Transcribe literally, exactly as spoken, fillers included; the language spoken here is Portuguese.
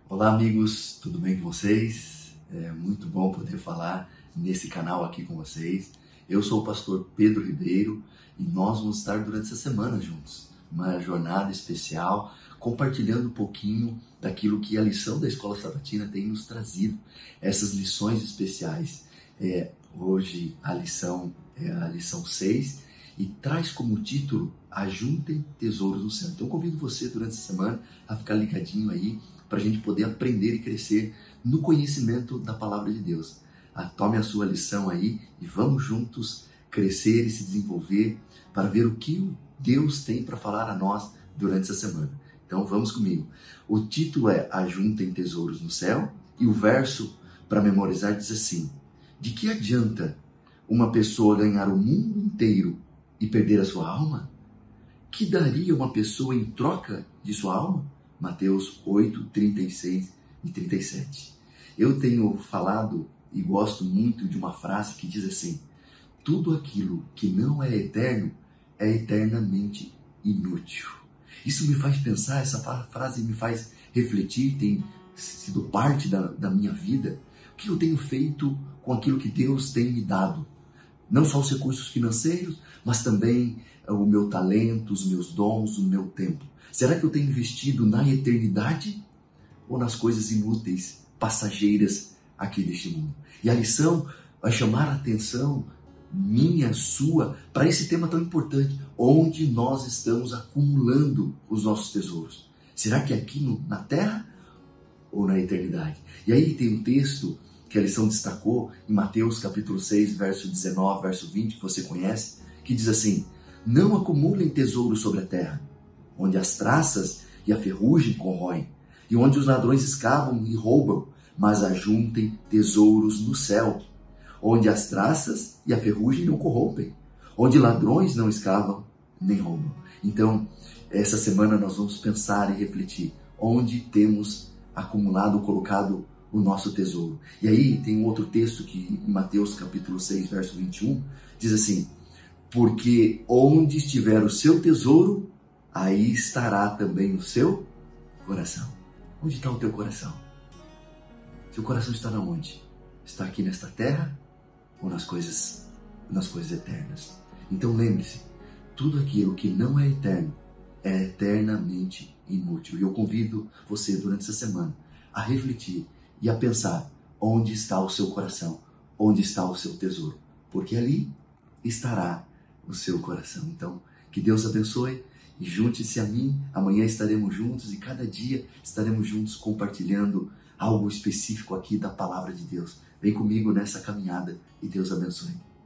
Olá amigos, tudo bem com vocês? É muito bom poder falar nesse canal aqui com vocês. Eu sou o pastor Pedro Ribeiro e nós vamos estar durante essa semana juntos. Uma jornada especial, compartilhando um pouquinho daquilo que a lição da Escola Sabatina tem nos trazido. Essas lições especiais. É, hoje a lição é a lição seis e traz como título Ajuntem Tesouros no Céu. Então convido você durante essa semana a ficar ligadinho aí para a gente poder aprender e crescer no conhecimento da Palavra de Deus. Ah, tome a sua lição aí e vamos juntos crescer e se desenvolver para ver o que Deus tem para falar a nós durante essa semana. Então vamos comigo. O título é Ajuntem Tesouros no Céu e o verso para memorizar diz assim: de que adianta uma pessoa ganhar o mundo inteiro e perder a sua alma? Que daria uma pessoa em troca de sua alma? Mateus oito, trinta e seis e trinta e sete. Eu tenho falado e gosto muito de uma frase que diz assim: tudo aquilo que não é eterno é eternamente inútil. Isso me faz pensar, essa frase me faz refletir, tem sido parte da, da minha vida. O que eu tenho feito com aquilo que Deus tem me dado? Não só os recursos financeiros, mas também o meu talento, os meus dons, o meu tempo. Será que eu tenho investido na eternidade ou nas coisas inúteis, passageiras aqui deste mundo? E a lição vai chamar a atenção minha, sua, para esse tema tão importante, onde nós estamos acumulando os nossos tesouros. Será que é aqui no, na terra ou na eternidade? E aí tem um texto que a lição destacou em Mateus capítulo seis, verso dezenove, verso vinte, que você conhece, que diz assim: não acumulem tesouros sobre a terra, onde as traças e a ferrugem corroem, e onde os ladrões escavam e roubam, mas ajuntem tesouros no céu, onde as traças e a ferrugem não corrompem, onde ladrões não escavam nem roubam. Então, essa semana nós vamos pensar e refletir onde temos acumulado, colocado o nosso tesouro. E aí tem um outro texto que em Mateus capítulo seis, verso vinte e um, diz assim: porque onde estiver o seu tesouro, aí estará também o seu coração. Onde está o teu coração? Seu coração está na onde? Está aqui nesta terra ou nas coisas, nas coisas eternas? Então lembre-se, tudo aquilo que não é eterno é eternamente inútil. E eu convido você durante essa semana a refletir e a pensar onde está o seu coração, onde está o seu tesouro, porque ali estará o seu coração. Então, que Deus abençoe e junte-se a mim. Amanhã estaremos juntos e cada dia estaremos juntos compartilhando algo específico aqui da Palavra de Deus. Vem comigo nessa caminhada e Deus abençoe.